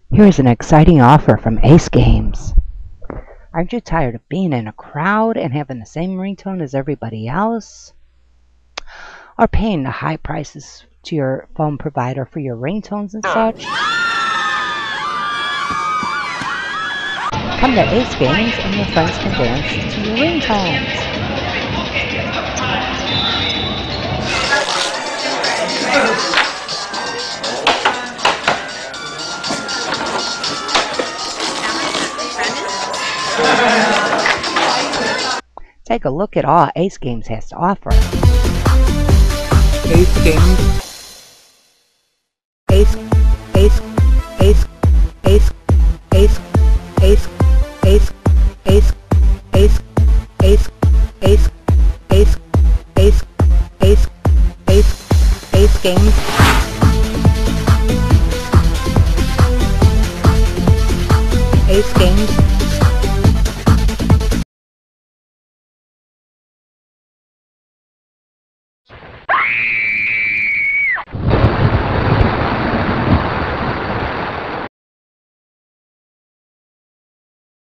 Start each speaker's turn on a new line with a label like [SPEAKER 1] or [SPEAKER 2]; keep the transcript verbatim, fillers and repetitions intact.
[SPEAKER 1] Here's an exciting offer from Acegames. Aren't you tired of being in a crowd and having the same ringtone as everybody else? Or paying the high prices to your phone provider for your ringtones and such? Come to Acegames and your friends can dance to your ringtones. Take a look at all Acegames has to offer.
[SPEAKER 2] Acegames. Ace, ace, ace, ace, ace, ace, ace, ace, ace, ace, ace, ace, ace, ace, ace, ace games. Acegames.